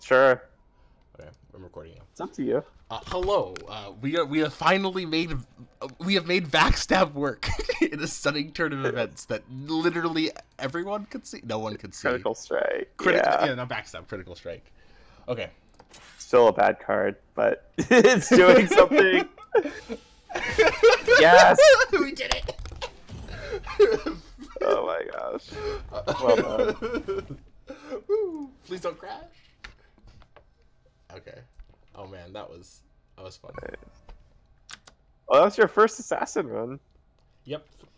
Sure. Okay, I'm recording you. It's up to you. Hello. We have finally made backstab work in a stunning turn of events that literally everyone could see. No one could see. Critical strike. Yeah, not backstab. Critical strike. Okay. Still a bad card, but it's doing something. Yes. We did it. Oh my gosh. Well done. Woo. Please don't crash. Okay. Oh man, that was fun. Well, that was your first assassin run. Yep,